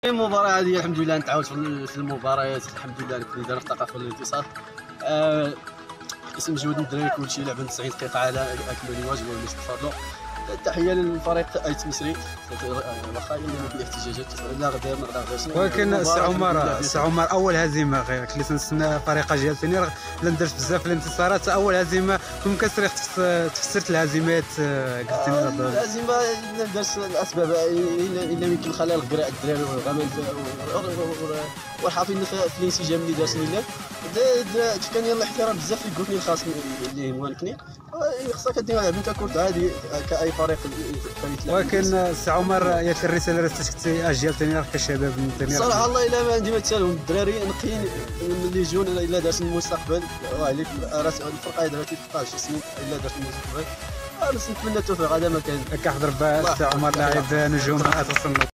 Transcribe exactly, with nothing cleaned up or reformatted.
المباراة هذه الحمد لله نتعاود في المباريات، الحمد لله كنا دايرين في التقافل والانتصار. آه اسم مجهود الدراري كلشي لعبوا تسعين دقيقة على أكمل وجه ونستفاد له. تحية للفريق ايت مصري، واخا ما فيه احتجاجات لا غدا ما غداش. ولكن سي عمر سي عمر اول هزيمة غير كنت تنسى فريق جيل تنير لا ندرت بزاف الانتصارات، اول هزيمة كون كتريح تفسرت الهزيمات قلت لنا الهزيمة ما دارش الاسباب الا يمكن خلال القراء الدراري والغمل والحافظين في الانسجام اللي دارت لنا. كان يلا احترام بزاف في الكوتني الخاص اللي هو الكني، خصك كدير لعب انت كرة عادي كاي فريق. ولكن سي عمر ياك الرساله اللي رسلتي اجيال تنير كشباب من تنير صراحه الله الا ما عندي ما تسالهم الدراري نقيين اللي يجون الا دارت المستقبل عليك راس الفرقه درتي ثلاثطاش سنين الا دارت المستقبل. بس نتمنى التوفيق هذا ما كان كنحضر با سي عمر لاعب نجوم اساسا.